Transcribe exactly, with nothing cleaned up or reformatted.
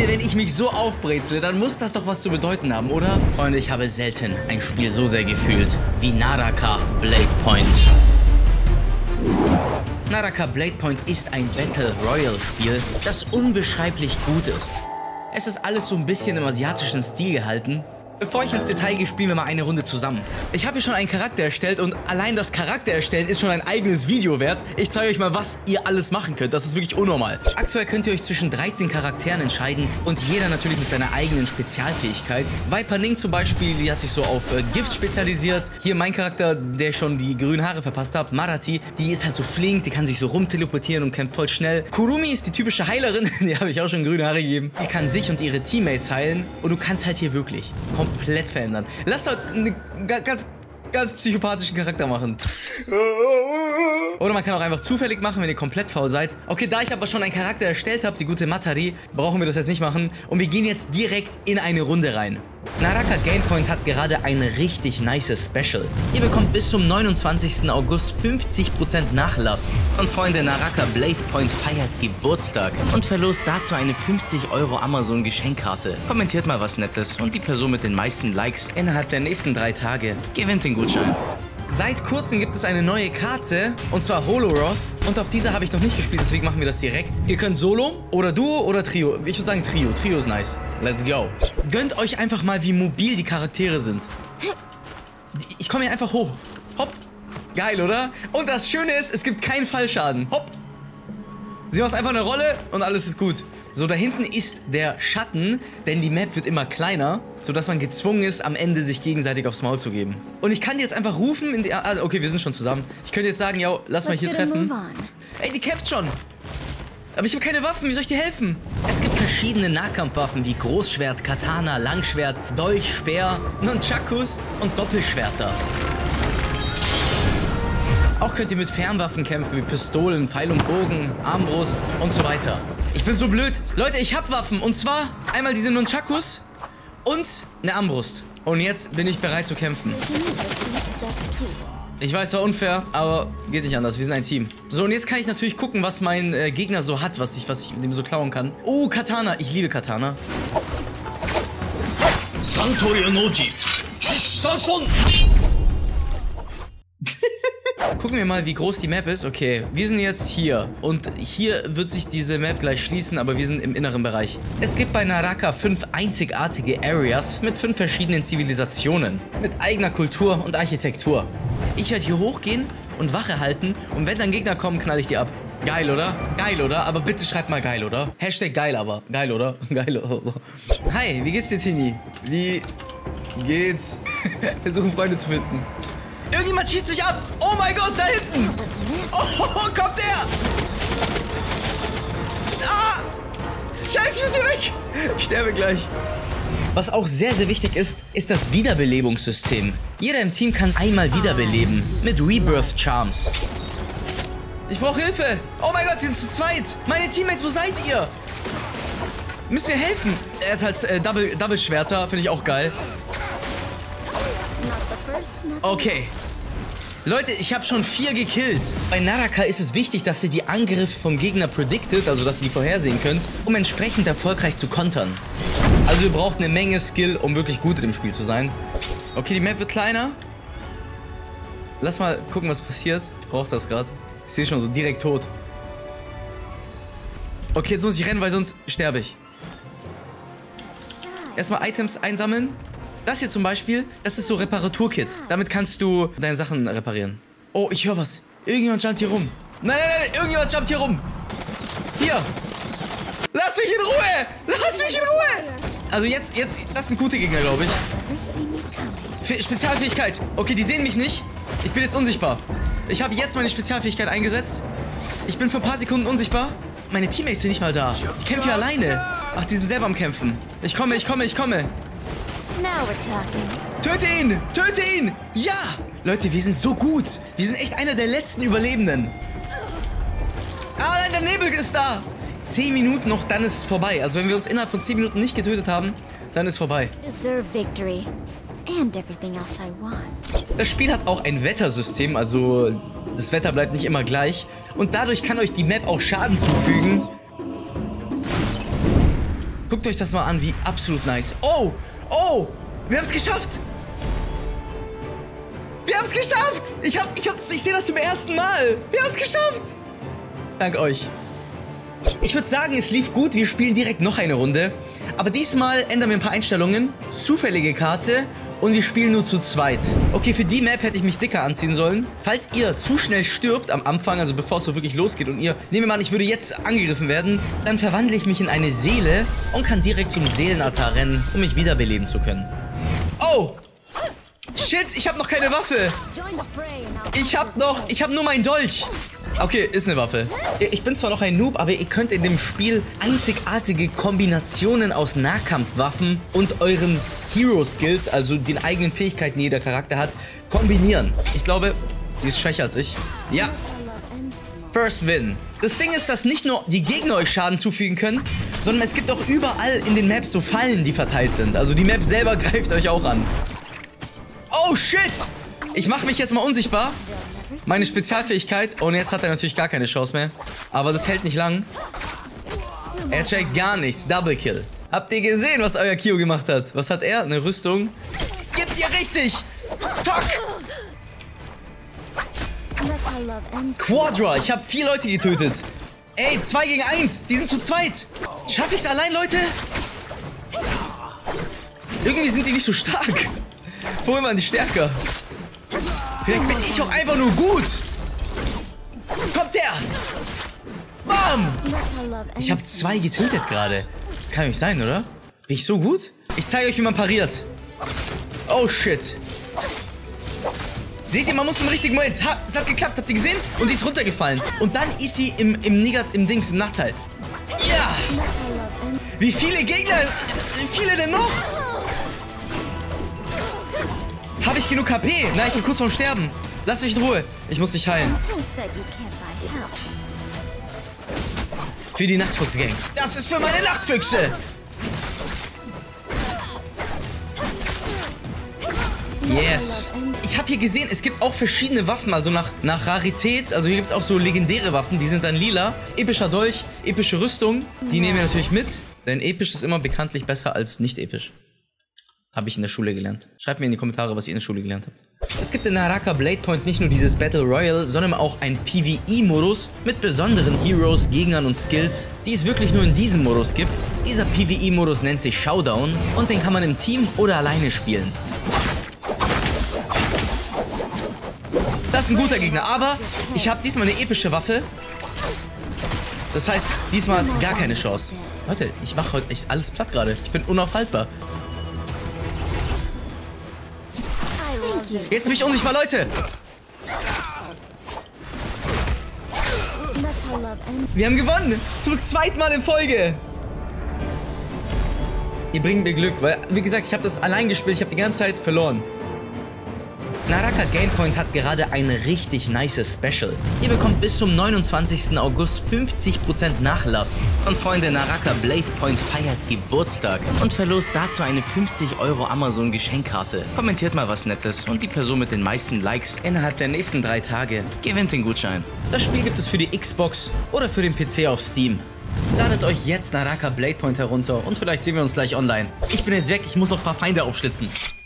Freunde, wenn ich mich so aufbrezle, dann muss das doch was zu bedeuten haben, oder? Freunde, ich habe selten ein Spiel so sehr gefühlt wie Naraka Blade Point. Naraka Blade Point ist ein Battle Royale Spiel, das unbeschreiblich gut ist. Es ist alles so ein bisschen im asiatischen Stil gehalten. Bevor ich ins Detail gehe, spielen wir mal eine Runde zusammen. Ich habe hier schon einen Charakter erstellt und allein das Charakter erstellen ist schon ein eigenes Video wert. Ich zeige euch mal, was ihr alles machen könnt. Das ist wirklich unnormal. Aktuell könnt ihr euch zwischen dreizehn Charakteren entscheiden und jeder natürlich mit seiner eigenen Spezialfähigkeit. Viper Ning zum Beispiel, die hat sich so auf äh, Gift spezialisiert. Hier mein Charakter, der schon die grünen Haare verpasst hat, Marathi, die ist halt so flink, die kann sich so rumteleportieren und kämpft voll schnell. Kurumi ist die typische Heilerin, die habe ich auch schon grüne Haare gegeben. Die kann sich und ihre Teammates heilen und du kannst halt hier wirklich komplett verändern. Lass doch einen ganz, ganz psychopathischen Charakter machen. Oder man kann auch einfach zufällig machen, wenn ihr komplett faul seid. Okay, da ich aber schon einen Charakter erstellt habe, die gute Matari, brauchen wir das jetzt nicht machen. Und wir gehen jetzt direkt in eine Runde rein. Naraka Gamepoint hat gerade ein richtig nices Special. Ihr bekommt bis zum neunundzwanzigsten August fünfzig Prozent Nachlass. Und Freunde, Naraka Blade Point feiert Geburtstag und verlost dazu eine fünfzig Euro Amazon Geschenkkarte. Kommentiert mal was Nettes und die Person mit den meisten Likes innerhalb der nächsten drei Tage gewinnt den Gutschein. Seit kurzem gibt es eine neue Karte, und zwar Holoroth. Und auf dieser habe ich noch nicht gespielt, deswegen machen wir das direkt. Ihr könnt Solo oder Duo oder Trio. Ich würde sagen Trio. Trio ist nice. Let's go. Gönnt euch einfach mal, wie mobil die Charaktere sind. Ich komme hier einfach hoch. Hopp. Geil, oder? Und das Schöne ist, es gibt keinen Fallschaden. Hopp. Sie macht einfach eine Rolle und alles ist gut. So, da hinten ist der Schatten, denn die Map wird immer kleiner, sodass man gezwungen ist, am Ende sich gegenseitig aufs Maul zu geben. Und ich kann die jetzt einfach rufen in die... Ah, okay, wir sind schon zusammen. Ich könnte jetzt sagen, ja, lass mal hier treffen. Ey, die kämpft schon. Aber ich habe keine Waffen, wie soll ich dir helfen? Es gibt verschiedene Nahkampfwaffen wie Großschwert, Katana, Langschwert, Dolch, Speer, Nunchakus und Doppelschwerter. Auch könnt ihr mit Fernwaffen kämpfen, wie Pistolen, Pfeil und Bogen, Armbrust und so weiter. Ich bin so blöd. Leute, ich hab Waffen. Und zwar einmal diese Nunchakus und eine Armbrust. Und jetzt bin ich bereit zu kämpfen. Ich weiß, war unfair, aber geht nicht anders. Wir sind ein Team. So, und jetzt kann ich natürlich gucken, was mein äh, Gegner so hat, was ich, was ich mit dem so klauen kann. Oh, Katana. Ich liebe Katana. Gucken wir mal, wie groß die Map ist. Okay, wir sind jetzt hier. Und hier wird sich diese Map gleich schließen, aber wir sind im inneren Bereich. Es gibt bei Naraka fünf einzigartige Areas mit fünf verschiedenen Zivilisationen. Mit eigener Kultur und Architektur. Ich werde hier hochgehen und Wache halten. Und wenn dann Gegner kommen, knall ich die ab. Geil, oder? Geil, oder? Aber bitte schreibt mal geil, oder? Hashtag geil, aber. Geil, oder? Geil, oder? Hi, wie geht's dir, Tini? Wie geht's? Versuchen, Freunde zu finden. Irgendjemand schießt mich ab! Oh mein Gott, da hinten! Oh, kommt der! Ah! Scheiße, ich muss hier weg! Ich sterbe gleich. Was auch sehr, sehr wichtig ist, ist das Wiederbelebungssystem. Jeder im Team kann einmal wiederbeleben. Mit Rebirth Charms. Ich brauche Hilfe! Oh mein Gott, die sind zu zweit! Meine Teammates, wo seid ihr? Müssen wir helfen? Er hat halt äh, Double, Double Schwerter, finde ich auch geil. Okay. Leute, ich habe schon vier gekillt. Bei Naraka ist es wichtig, dass ihr die Angriffe vom Gegner predicted, also dass ihr die vorhersehen könnt, um entsprechend erfolgreich zu kontern. Also ihr braucht eine Menge Skill, um wirklich gut in dem Spiel zu sein. Okay, die Map wird kleiner. Lass mal gucken, was passiert. Ich brauche das gerade. Ich sehe schon so direkt tot. Okay, jetzt muss ich rennen, weil sonst sterbe ich. Erstmal Items einsammeln. Das hier zum Beispiel, das ist so Reparaturkit. Damit kannst du deine Sachen reparieren. Oh, ich höre was. Irgendjemand jumpt hier rum. Nein, nein, nein, irgendjemand jumpt hier rum. Hier. Lass mich in Ruhe. Lass mich in Ruhe. Also jetzt, jetzt, das sind gute Gegner, glaube ich. Fe- Spezialfähigkeit. Okay, die sehen mich nicht. Ich bin jetzt unsichtbar. Ich habe jetzt meine Spezialfähigkeit eingesetzt. Ich bin für ein paar Sekunden unsichtbar. Meine Teammates sind nicht mal da. Ich kämpfe hier alleine. Ach, die sind selber am Kämpfen. Ich komme, ich komme, ich komme. Töte ihn! Töte ihn! Ja! Leute, wir sind so gut. Wir sind echt einer der letzten Überlebenden. Ah, nein, der Nebel ist da. Zehn Minuten noch, dann ist es vorbei. Also wenn wir uns innerhalb von zehn Minuten nicht getötet haben, dann ist vorbei. Das Spiel hat auch ein Wettersystem, also das Wetter bleibt nicht immer gleich. Und dadurch kann euch die Map auch Schaden zufügen. Guckt euch das mal an, wie absolut nice. Oh, oh, wir haben es geschafft. Wir haben es geschafft. Ich, hab, ich, hab, ich sehe das zum ersten Mal. Wir haben es geschafft. Dank euch. Ich würde sagen, es lief gut. Wir spielen direkt noch eine Runde. Aber diesmal ändern wir ein paar Einstellungen. Zufällige Karte. Und wir spielen nur zu zweit. Okay, für die Map hätte ich mich dicker anziehen sollen. Falls ihr zu schnell stirbt am Anfang, also bevor es so wirklich losgeht und ihr, nehmen wir mal an, ich würde jetzt angegriffen werden, dann verwandle ich mich in eine Seele und kann direkt zum Seelenaltar rennen, um mich wiederbeleben zu können. Oh! Shit, ich habe noch keine Waffe. Ich habe noch, ich habe nur meinen Dolch. Okay, ist eine Waffe. Ich bin zwar noch ein Noob, aber ihr könnt in dem Spiel einzigartige Kombinationen aus Nahkampfwaffen und euren Hero-Skills, also den eigenen Fähigkeiten, die jeder Charakter hat, kombinieren. Ich glaube, die ist schwächer als ich. Ja. First Win. Das Ding ist, dass nicht nur die Gegner euch Schaden zufügen können, sondern es gibt auch überall in den Maps so Fallen, die verteilt sind. Also die Map selber greift euch auch an. Oh, shit! Ich mache mich jetzt mal unsichtbar. Meine Spezialfähigkeit. Und jetzt hat er natürlich gar keine Chance mehr. Aber das hält nicht lang. Er checkt gar nichts. Double Kill. Habt ihr gesehen, was euer Kyo gemacht hat? Was hat er? Eine Rüstung. Gibt ihr richtig! Tock! Quadra. Ich habe vier Leute getötet. Ey, zwei gegen eins. Die sind zu zweit. Schaffe ich es allein, Leute? Irgendwie sind die nicht so stark. Vorhin waren die stärker. Vielleicht bin ich auch einfach nur gut. Kommt her! Bam! Ich habe zwei getötet gerade. Das kann nicht sein, oder? Bin ich so gut? Ich zeige euch, wie man pariert. Oh, shit. Seht ihr, man muss im richtigen Moment. Ha, es hat geklappt, habt ihr gesehen? Und die ist runtergefallen. Und dann ist sie im, im Negat, im Dings, im Nachteil. Ja! Wie viele Gegner? Wie viele denn noch? Habe ich genug H P? Nein, ich bin kurz vorm Sterben. Lass mich in Ruhe. Ich muss dich heilen. Für die Nachtfuchs-Gang. Das ist für meine Nachtfüchse. Yes. Ich habe hier gesehen, es gibt auch verschiedene Waffen, also nach, nach Rarität. Also hier gibt es auch so legendäre Waffen, die sind dann lila. Epischer Dolch, epische Rüstung. Die nehmen wir natürlich mit. Denn episch ist immer bekanntlich besser als nicht episch. Habe ich in der Schule gelernt. Schreibt mir in die Kommentare, was ihr in der Schule gelernt habt. Es gibt in Naraka Blade Point nicht nur dieses Battle Royale, sondern auch einen PvE-Modus mit besonderen Heroes, Gegnern und Skills, die es wirklich nur in diesem Modus gibt. Dieser PvE-Modus nennt sich Showdown und den kann man im Team oder alleine spielen. Das ist ein guter Gegner, aber ich habe diesmal eine epische Waffe. Das heißt, diesmal hast du gar keine Chance. Leute, ich mache heute echt alles platt gerade. Ich bin unaufhaltbar. Jetzt bin ich unsichtbar, Leute! Wir haben gewonnen! Zum zweiten Mal in Folge! Ihr bringt mir Glück, weil, wie gesagt, ich habe das allein gespielt, ich habe die ganze Zeit verloren. Naraka Gamepoint hat gerade ein richtig nices Special. Ihr bekommt bis zum neunundzwanzigsten August fünfzig Prozent Nachlass. Und Freunde, Naraka Blade Point feiert Geburtstag und verlost dazu eine fünfzig Euro Amazon Geschenkkarte. Kommentiert mal was Nettes und die Person mit den meisten Likes innerhalb der nächsten drei Tage gewinnt den Gutschein. Das Spiel gibt es für die Xbox oder für den P C auf Steam. Ladet euch jetzt Naraka Blade Point herunter und vielleicht sehen wir uns gleich online. Ich bin jetzt weg, ich muss noch ein paar Feinde aufschlitzen.